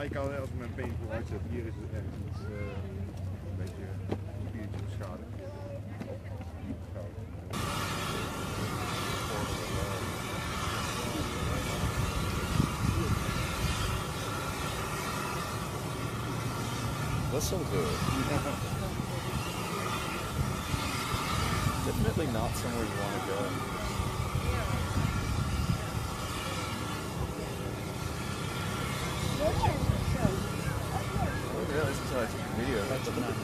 ik kan als ik mijn paintball uitzet, hier is het echt iets, een beetje spiertje beschadigd. That's so good. Definitely not somewhere you want to go. Oh, yeah, this is a video.